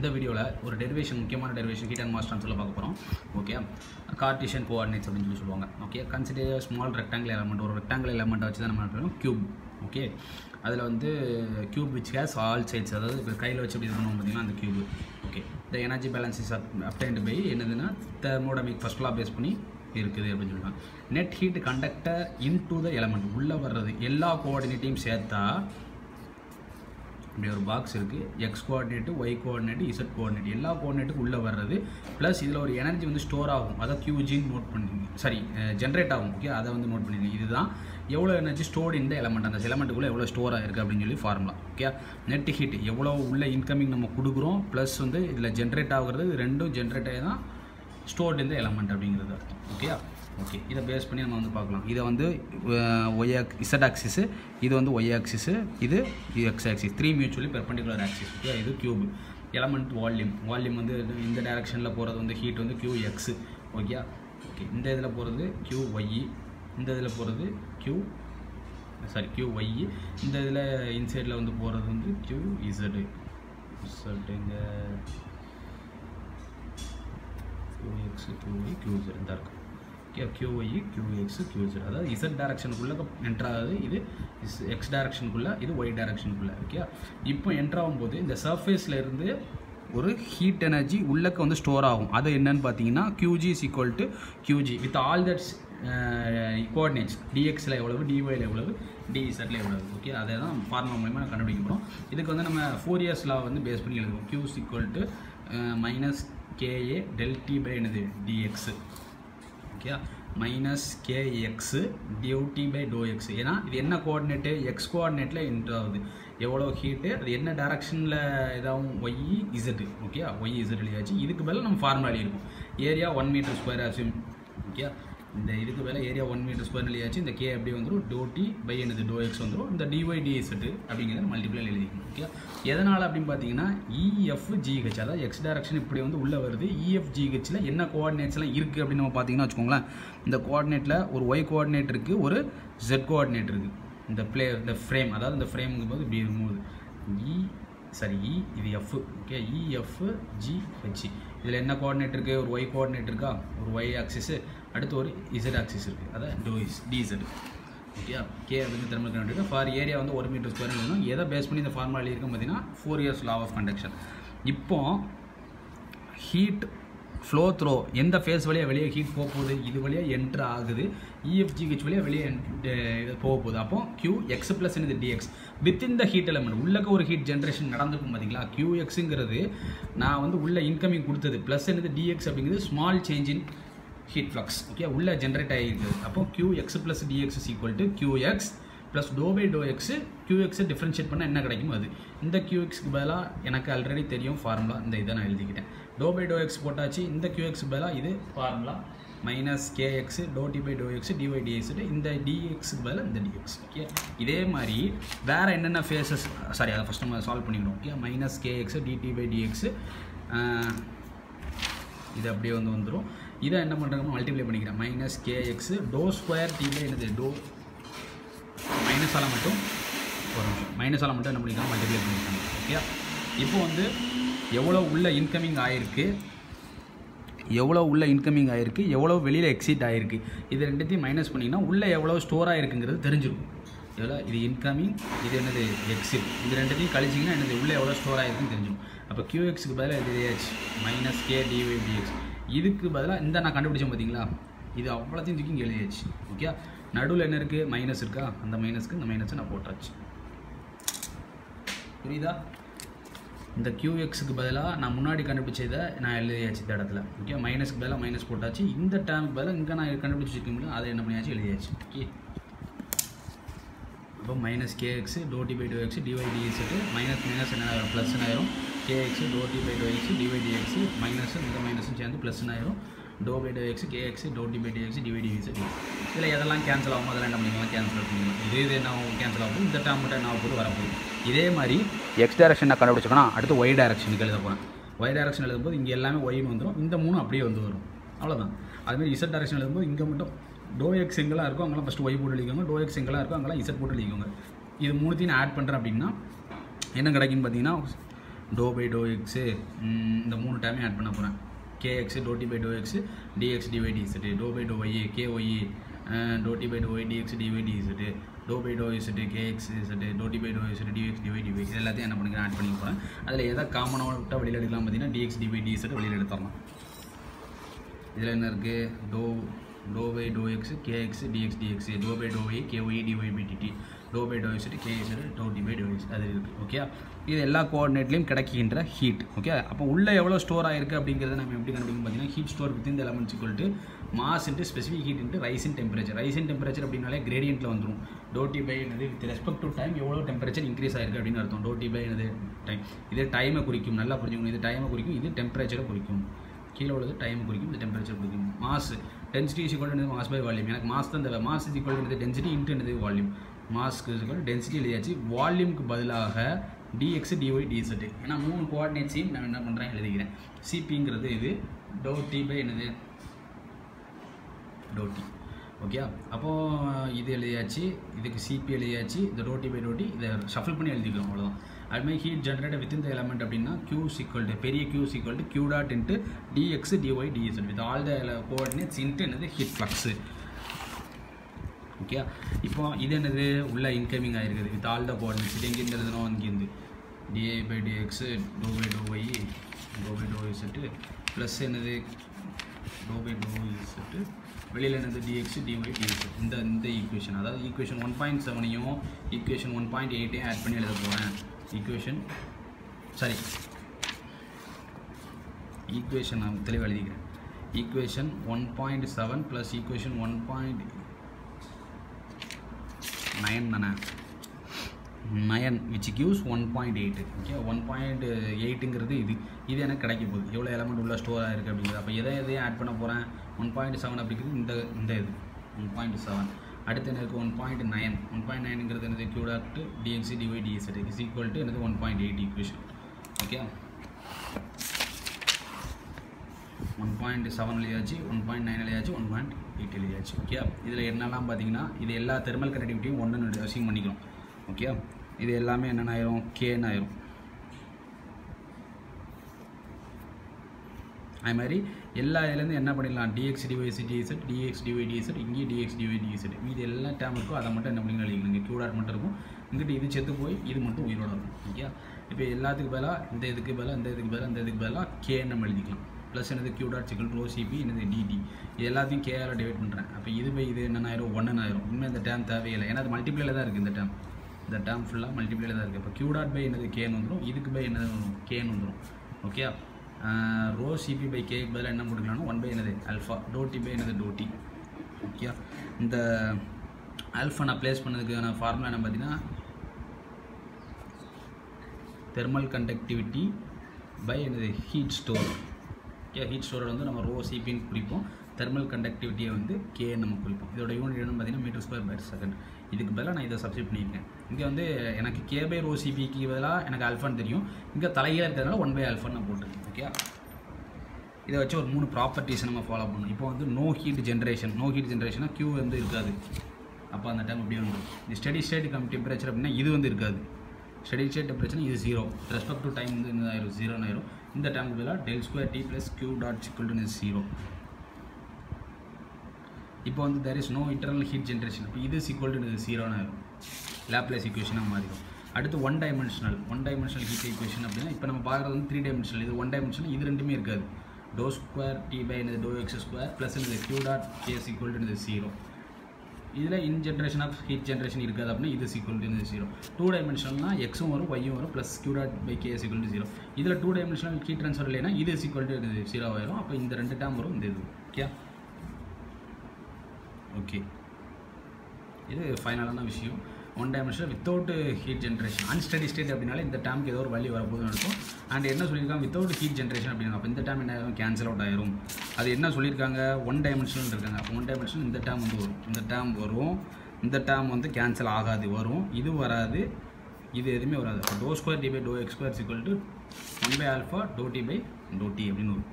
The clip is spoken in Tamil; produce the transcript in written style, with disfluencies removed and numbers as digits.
இந்த வீடியோவில் ஒரு டெரிவேஷன் முக்கியமான டெரிவேஷன் ஹீட் அண்ட் மாஸ் ட்ரான்ஸ்ஃபரில் பார்க்க போகிறோம். ஓகே, கார்ட்டீசியன் கோஆர்டினேட்ஸ் அப்படின்னு சொல்லி சொல்லுவாங்க. Okay, consider small rectangle element, ஒரு ரெக்டாங்கிள் எலமெண்ட்டை வச்சு தான் நம்ம பண்ணுறோம் கியூப். ஓகே, அதில் வந்து cube which has all sides, அதாவது இப்போ கையில் வச்சு எப்படி இருக்கணும் பார்த்தீங்கன்னா அந்த cube. Okay, the energy balance is obtained by என்னதுன்னா தெர்மோடைனமிக் ஃபர்ஸ்ட் லா பேஸ் பண்ணி இருக்குது அப்படின்னு சொல்லுவாங்க. Net heat conducted into the element, உள்ளே வர்றது எல்லா கோஆர்டினேட்டையும் சேர்த்தா இப்படி ஒரு பாக்ஸ் இருக்குது. X coordinate, Y coordinate, Z coordinate எல்லா கோஆர்டினேட்டுக்கு உள்ளே வர்றது. ப்ளஸ் இதில் ஒரு எனர்ஜி வந்து ஸ்டோர் ஆகும், அதை கியூஜின்னு நோட் பண்ணிங்க. சரி, ஜென்ரேட் ஆகும். ஓகே, அதை வந்து நோட் பண்ணிங்க. இதுதான் எவ்வளோ எனர்ஜி ஸ்டோர்டு இந்த எலமெண்ட், அந்த எலமெண்ட்டுக்குள்ளே எவ்வளோ ஸ்டோர் ஆகிருக்கு அப்படின்னு சொல்லி ஃபார்முலா. ஓகே, நெட் ஹீட் எவ்வளோ உள்ள இன்கமிங் நம்ம கொடுக்குறோம், ப்ளஸ் வந்து இதில் ஜென்ரேட் ஆகுறது, ரெண்டும் ஜென்ரேட் ஆகி தான் ஸ்டோர்டு இந்த எலமெண்ட் அப்படிங்கிறது அர்த்தம். ஓகே, ஓகே, இதை பேஸ் பண்ணி நம்ம வந்து பார்க்கலாம். இதை வந்து இசட் ஆக்சிஸு, இது வந்து ஒய் ஆக்சிஸு, இது X axis, 3 mutually perpendicular axis. Okay, இது கியூப். எலமெண்ட் வால்யூம் வந்து இந்த டைரக்ஷனில் போகிறது வந்து ஹீட் வந்து கியூ எக்ஸு. ஓகே, ஓகே, இந்த இதில் போகிறது கியூ ஒய், இந்த இதில் போகிறது கியூ ஒய், இந்த இதில் இன்சைடில் வந்து போகிறது வந்து கியூ இசடு. இங்க Q X, Q Y, Q Z தான் இருக்கும். ஓகே, QY, QX, QZ, அதாவது இசட் டைரக்ஷனுக்குள்ளே என்ட்ராகுது, இது எக்ஸ் டைரக்ஷனுக்குள்ளே, இது ஒய் டைரக்ஷனுக்குள்ளே. ஓகே, இப்போ என்ட்ராகும்போது இந்த சர்ஃபேஸில் இருந்து ஒரு ஹீட் எனர்ஜி உள்ளக்க வந்து ஸ்டோர் ஆகும். அது என்னன்னு பார்த்தீங்கன்னா QG is equal to QG with all that's coordinates. டிஎக்ஸில் எவ்வளவு, டிஒயில் எவ்வளவு, டிஇசட்டில் எவ்வளவு. ஓகே, அதை தான் ஃபார்முலா மூலமாக கண்டுபிடிக்க போகிறோம். இதுக்கு வந்து நம்ம ஃபோரியர்ஸ் லா வந்து பேஸ் பண்ணி எழுதுவோம். Q is equal to minus KA del T by என்னது dx. Okay, minus KX d T by doe X. ஏன்னா இது என்ன கோஆர்டினேட்டு, எக்ஸ் கோஆர்டினேட்டில் என்ட்ரு ஆகுது எவ்வளோ ஹீட்டு, அது என்ன டைரக்ஷனில் இதாகும், Y Z. Okay, Y Z எழுதியாச்சு. இதுக்கு மேலே நம்ம ஃபார்முலா எழுதியிருக்கோம். ஏரியா 1 மீட்டர் ஸ்கொயர் ஆச்சு. ஓகே, இந்த இதுக்கு மேலே ஏரியா 1 மீட்டர் ஸ்கொயர் எழுதியாச்சு. இந்த கே அப்படியே வந்துடும், டோ டி பை என்னது டோ எக்ஸ் வந்துடும். இந்த டிஒய் டிஎஸ்ட்டு அப்படிங்கிறத மல்டிப்ளை எழுதிக்கணும். ஓகே, எதனால் அப்படின்னு பார்த்தீங்கன்னா EFGH, அதாவது எக்ஸ் டைரக்ஷன் இப்படி வந்து உள்ளே வருது. EFGHல என்ன கோஆர்டினேட்ஸ்லாம் இருக்குது அப்படின்னு நம்ம பார்த்தீங்கன்னா வச்சுக்கோங்களேன். இந்த கோஆர்டினேட்டில் ஒரு ஒய் கோஆர்டினேட் இருக்குது, ஒரு ஜெட் கோஆர்டினேட் இருக்குது. இந்த ஃப்ரேம், அதாவது இந்த ஃப்ரேமுங்கும் போது இப்படி இருக்கும்போது இது எஃப். Okay, EFGH. இதில் என்ன கோஆர்டினேட் இருக்குது, ஒரு ஒய் கோஆர்டினேட் இருக்கா, ஒரு ஒய் ஆக்சிஸு, அடுத்து ஒரு இசட் ஆக்சிஸ் இருக்குது, அதான் டிஇசட். ஓகே, கே அப்படின்னு திரும்ப கண்டுபிடிக்கும். ஃபார் ஏரியா வந்து 1 மீட்டர் ஸ்கொயர் எழுதணும். எதை பேஸ் பண்ணி இந்த ஃபார்முலா எழுதியிருக்கோம் பார்த்தீங்கன்னா ஃபோரியர்ஸ் லா ஆஃப் கண்டக்ஷன். இப்போ ஹீட் ஃப்ளோ த்ரோ எந்த ஃபேஸ் வழியாக வெளியே ஹீட் போக போகுது, இது வழியாக என்ட்ரு ஆகுது. EFGH வழியாக வெளியே போக போகுது. அப்போ QX ப்ளஸ் என்னது DX within the heat element. உள்ளக்க ஒரு ஹீட் ஜென்ரேஷன் நடந்துக்கும் பார்த்தீங்களா. QXங்கிறது நான் வந்து உள்ள இன்கமிங் கொடுத்தது, ப்ளஸ் என்னது DX அப்படிங்கிறது small change in heat flux. Okay, உள்ள ஜென்ரேட் ஆகிருக்குது. அப்போ QX plus DX is equal to QX plus doe by doe X. QXை டிஃப்ரென்ஷியேட் பண்ணால் என்ன கிடைக்கும், அது இந்த QXக்கு பதிலாக எனக்கு ஆல்ரெடி தெரியும் ஃபார்முலா, இந்த இதை நான் எழுதிக்கிட்டேன். டோ பை டோ எக்ஸ் போட்டாச்சு. இந்த QXக்கு பதிலாக இது formula minus KX doe T by doe X d Y d X. இந்த DXக்கு பதிலாக இந்த DX. ஓகே, இதே மாதிரி வேறு என்னென்ன ஃபேஸஸ், சாரி அதை ஃபஸ்ட் நம்ம சால்வ் பண்ணிக்கணும். Okay, minus KX d T by d X, இது அப்படியே வந்து வந்துடும். இதை என்ன பண்ணுறாங்க, மல்டிப்ளை பண்ணிக்கிறேன். Minus KX doe square T by என்னது டோ மைனஸால் மட்டும் ஒரு நிமிஷம், மைனஸால் மட்டும் என்ன பண்ணிக்கலாம், மல்டிப்ளை பண்ணிக்கலாம். ஓகே, இப்போ வந்து எவ்வளோ உள்ள இன்கமிங் ஆகிருக்கு, எவ்வளோ வெளியில் எக்ஸிட் ஆகிருக்கு, இது ரெண்டுத்தையும் மைனஸ் பண்ணிங்கன்னா உள்ளே எவ்வளோ ஸ்டோர் ஆகிருக்குங்கிறது தெரிஞ்சிருக்கும். எவ்வளோ இது இன்கமிங், இது என்னது எக்ஸிட், இது ரெண்டுத்தையும் கழிச்சிங்கன்னா என்னது உள்ளே எவ்வளோ ஸ்டோர் ஆகிருக்குன்னு தெரிஞ்சிடும். அப்போ QXக்கு பதிலாக இது மைனஸ் கே டிஒய் டிஎக்ஸ். இதுக்கு பதிலாக இந்த நான் கண்டுபிடிச்சேன் பார்த்தீங்களா, இது அவ்வளோத்தையும் தூக்கி இங்கே எழுதியாச்சு. ஓகே, நடுவில் என்ன இருக்குது, மைனஸ் இருக்கா, அந்த மைனஸ்க்கு இந்த மைனஸை நான் போட்டாச்சு. புரியுதா? இந்த QXக்கு பதிலாக நான் முன்னாடி கண்டுபிடிச்சதை நான் எழுதியாச்சு இந்த இடத்துல. ஓகே, மைனஸ்க்கு பதிலாக மைனஸ் போட்டாச்சு. இந்த டேர்முக்கு பதிலாக இங்கே நான் கண்டுபிடிச்சிருக்கேன், அதை என்ன பண்ணியாச்சு எழுதியாச்சு. ஓகே, அப்போ minus KX doe T by doe X d Y டிஎக்ஸுக்கு மைனஸ் என்ன ஆயிரும், ப்ளஸ்ன்னு ஆயிரும். KX doe T by doe X d Y d X minus இந்த மைனஸும் சேர்ந்து ப்ளஸ்ன்னு ஆயிரும். Doe by doe X KX doe T by doe X d Y d X. இதில் எதெல்லாம் கேன்சல் ஆகும், அதெல்லாம் என்ன பண்ணிக்கலாம், கேன்சல் பண்ணிக்கலாம். இது என்ன கேன்சல் ஆகும், இந்த டேர்ம் மட்டும் என்ன போது வரப்போகுது. இதே மாதிரி எக்ஸ் டைரக்ஷன் நான் கண்டுபிடிச்சோன்னா அடுத்து ஒய் டைரக்ஷனுக்கு எழுத போகிறேன். ஒய் டைரக்ஷன் எழுதும்போது இங்கே எல்லாமே ஒய்னு வந்துடும், இந்த 3 அப்படியே வந்து வரும், அவ்வளோதான். அதுமாதிரி இசட் டைரக்ஷன் எழுதும்போது இங்கே மட்டும் டோ எக்ஸ் எங்கெல்லாம் இருக்கும் அங்கெல்லாம் ஃபஸ்ட்டு ஒய் போட்டு எழுதிக்கோங்க, டோ எக்ஸ் எங்கெல்லாம் இருக்கும் அங்கெல்லாம் இசட் போட்டு எழுதிக்கோங்க. இது 3த்தையும் ஆட் பண்ணுறேன் அப்படின்னா என்ன கிடைக்குன்னு பார்த்தீங்கன்னா டோ பை டோ எக்ஸு இந்த 3 டேர்மே ஆட் பண்ண போகிறேன். kx doe T by doe X dx dy dz, doe by doe y ky doe T by doe y dx dy dz, doe by doe z kx z, doe T by doe z dx dy dy. இது எல்லாத்தையும் என்ன பண்ணிக்கிறேன், ஆட் பண்ணி போகிறேன். அதில் எதை காமனாக விட்டால் வெளியில் எடுக்கலாம் பார்த்தீங்கன்னா dx dy dz வெளியில் எடுத்துடலாம். இதில் என்ன இருக்குது, doe by doe X kx dx dx, doe by doe y ky dy by dt, doe by doe z kx doe T by doe x அது இருக்குது. ஓகே, இது எல்லா கோஆர்டினேட்லையும் கிடைக்கின்ற ஹீட். ஓகே, அப்போ உள்ளே எவ்வளோ ஸ்டோர் ஆகிருக்கு அப்படிங்கிறத நம்ம எப்படி கண்டுபிடிக்கும் பார்த்தீங்கன்னா, heat store within the elements equal to mass into specific heat into rise in temperature. Rise in temperature அப்படின்னாலே கிரேடியன்ட்டில் வந்துடும். டோ டி பை என்னது வித் ரெஸ்பெக்ட் டு டைம் எவ்வளோ டெம்பரேச்சர் இன்க்ரீஸ் ஆயிருக்கு அப்படின்னு அர்த்தம். டோ டி பை என்னது டைம், இது டைமை குறிக்கும். நல்லா புரிஞ்சுக்கணும், இது டைமை குறிக்கும், இது டெம்பரேச்சரை குறிக்கும். கீழே உள்ளது டைம் குறிக்கும், இது டெம்பரேச்சர் குறிக்கும். Mass density is equal to mass by volume. எனக்கு மாஸ் தான் தேவை. Mass is equal to density into என்னது வால்யூம். மாஸ்க்கு இஸ் ஈக்குவல் டென்சிட்டி எழுதியாச்சு, வால்யூமுக்கு பதிலாக dx dy dz. ஏன்னா 3 கோஆர்டினேட்ஸையும் நான் என்ன பண்ணுறேன் எழுதிக்கிறேன். சிபிங்கிறது இது, டோ டி பை என்னது டோ டி. ஓகே, அப்போது இது எழுதியாச்சு, இதுக்கு சிபி எழுதியாச்சு, இந்த doe T by doe T இதை ஷஃபில் பண்ணி எழுதிக்கிறோம், அவ்வளோதான். அதுமாதிரி heat generate within the element அப்படின்னா q ஈக்குவல் டு பெரிய q equal to q dot into dx dy dz with all the coordinates into என்னது ஹீட் ஃப்ளக்ஸு. ஓகே, இப்போ இது என்னது உள்ள இன்கமிங் ஆகிருக்குது வித் ஆல் த கோஆர்டினேட்ஸ். இது எங்கேருந்து எழுதணும், இங்கேருந்து di by dx doe by doe y doe by doe z plus என்னது டோ பை டோ z வெளியில் என்னது dx dy dz. இந்த ஈக்குவேஷன், அதாவது ஈக்குவேஷன் 1.7ஐயும் ஈக்குவேஷன் 1.8ஐயும் ஆட் பண்ணி எழுத போகிறேன். ஈக்குவேஷன் நான் தெளிவாக எழுதிக்கிறேன். ஈக்குவேஷன் 1.7 ப்ளஸ் ஈக்குவேஷன் 1.9 தானே, 9 which gives 1.8. ஓகே, 1.8ங்கிறது இது எனக்கு கிடைக்க போகுது. எவ்வளோ எலமெண்ட் உள்ள ஸ்டோர் ஆகிருக்கு அப்படிங்கிறது. அப்போ எதையும் ஆட் பண்ண போகிறேன். 1.7 அப்படிங்கிறது இந்த இது 1.7. அடுத்து என்ன இருக்குது 1.9. 1.9ங்கிறது என்னது q dot dx dy dz is equal to என்னது 1.8 ஈக்குவேஷன். ஓகே, 1.7 எழுதியாச்சு, 1.9 எழுதியாச்சு, 1.8 எழுதியாச்சு. ஓகே, இதில் என்னெல்லாம் பார்த்தீங்கன்னா இது எல்லா தெர்மல் கண்டக்டிவிட்டியும் ஒன்று அசியூம் பண்ணிக்கிறோம். ஓகே, இது எல்லாமே என்னென்ன ஆயிரும், கேன்னு ஆயிரும். அது மாதிரி எல்லா இதுலேருந்து என்ன பண்ணிடலாம், dx dy dz dx dy dz இங்கேயும் dx dy dz இது எல்லா டேம் இருக்கும். அதை மட்டும் என்ன பண்ணிங்க எழுதிக்கணும். இங்கே q டாட் மட்டும் இருக்கும், இங்கிட்ட இது செத்து போய் இது மட்டும் உயிரோட இருக்கும். ஓகே, இப்போ எல்லாத்துக்கு பதிலாக இந்த இதுக்கு பதிலாக இந்த இதுக்கு பதிலாக இந்த இதுக்கு பதிலாக கேன்னு நம்ம எழுதிக்கலாம். ப்ளஸ் என்னது q டாட் சிக்கல் ரோ சிபி என்னது dt. இது எல்லாத்தையும் கேஆல் டிவைட் பண்ணுறேன். அப்போ இது பை இது என்னென்ன ஆயிரும், 1 ஆயிரும். உண்மை இந்த டேம் தேவையில்லை, ஏன்னா அது மல்டிப்ளேல தான் இருக்குது. இந்த டேம் ஃபுல்லாக மல்டிப்ளேல தான் இருக்குது. இப்போ q டாட் பை என்னது கேன்னு வந்துடும், இதுக்கு பை என்னது வரும் கேன்னு வந்துடும். ஓகே, ரோ சிபி பை கேக்கு பதிலாக என்ன போட்டுக்கலாம்னா 1 பை என்னது ஆல்ஃபா டோ டி பை என்னது டோ டி. ஓகே, இந்த ஆல்ஃபா நான் ப்ளேஸ் பண்ணதுக்கான ஃபார்முலா என்ன பார்த்தீங்கன்னா தெர்மல் கண்டக்டிவிட்டி பை என்னது ஹீட் ஸ்டோர். ஓகே, ஹீட் ஸ்டோரோட வந்து நம்ம ரோ சிபின்னு குறிப்போம், தெர்மல் கண்டக்டிவிட்டியை வந்து கே நம்ம குறிப்போம். இதோட யூனிட் என்னன்னு பார்த்தீங்கன்னா மீட்டர் ஸ்கொயர் பர் செகண்ட். இதுக்கு பதிலாக நான் இதை சப்ஸ்டிட் பண்ணியிருக்கேன். இங்கே வந்து எனக்கு கே பை ரோ சிபிக்கு பதிலாக எனக்கு ஆல்ஃபான்னு தெரியும், இங்கே தலையாக இருக்கிறதுனால 1 பை ஆல்ஃபான்னு நான் போட்டிருக்கேன். ஓகே, இதை வச்சு ஒரு 3 ப்ராப்பர்ட்டிஸை நம்ம ஃபாலோ பண்ணணும். இப்போ வந்து நோ ஹீட் ஜென்ரேஷனாக q வந்து இருக்காது. அப்போ அந்த டைம் எப்படி வந்துடும், இந்த ஸ்டெடி ஸ்டேட் டெம்பரேச்சர் அப்படின்னா இது வந்து இருக்காது. ஸ்டெடி ஸ்டேட் டெம்பரேச்சர் இது 0, ரெஸ்பெக்ட் டு டைம் வந்து என்ன ஆயிரும் 0 ஆயிரும். இந்த டைமுக்கு பதிலாக del square t plus q dot equal to 0. இப்போ வந்து there is no internal heat generation. இப்போ இது equal to 0 ஆயிரும், லாப்லேஸ் ஈக்குவேஷனாக மாறிடும். அடுத்து ஒன் டைமென்ஷனல் ஹீட் ஈக்குவேஷன் அப்படின்னா இப்போ நம்ம பார்க்குறது வந்து 3 டைமென்ஷனல். இது 1 டைமென்ஷனல், இது ரெண்டுமே இருக்காது. டோ ஸ்கொயர் டி பை என்னது டோ எக்ஸ் ஸ்கொயர் ப்ளஸ் என்னது q dot K's equal to 0. இதில் in generation of heat generation இருக்காது அப்படின்னா இது ஈக்குவல் டு 0. 2 டைமென்ஷனல்னால் எக்ஸும் வரும் ஒய்யும் வரும் plus q dot by K's equal to 0. இதில் 2 டைமென்ஷனல் ஹீட் ட்ரான்ஸ்ஃபர் இல்லைன்னா இது ஈக்குவல் டு 0 ஆயிரும். அப்போ இந்த 2 டேம் வரும் இந்த இது. ஓகே, இது ஃபைனலான விஷயம். 1 dimensional without heat generation unsteady state அப்படின்னாலே இந்த டேமுக்கு ஏதோ ஒரு வழி வரப்போதுன்னு இருக்கும். அண்ட் என்ன சொல்லியிருக்காங்க வித்தவுட் ஹீட் ஜென்ரேஷன் அப்படின்னா அப்போ இந்த டேம் என்ன ஆகும், கேன்சல் அவுட் ஆயிரும். அது என்ன சொல்லியிருக்காங்க 1 டைமென்ஷனல் இருக்காங்க. அப்போ 1 டைமென்ஷனல் இந்த டேம் வந்து வரும், இந்த டேம் வந்து கேன்சல் ஆகாது, வரும். இது வராது, இது எதுவுமே வராது. அப்போ doe square T by doe X square equal to 1 by alpha doe T by doe T அப்படின்னு வரும்.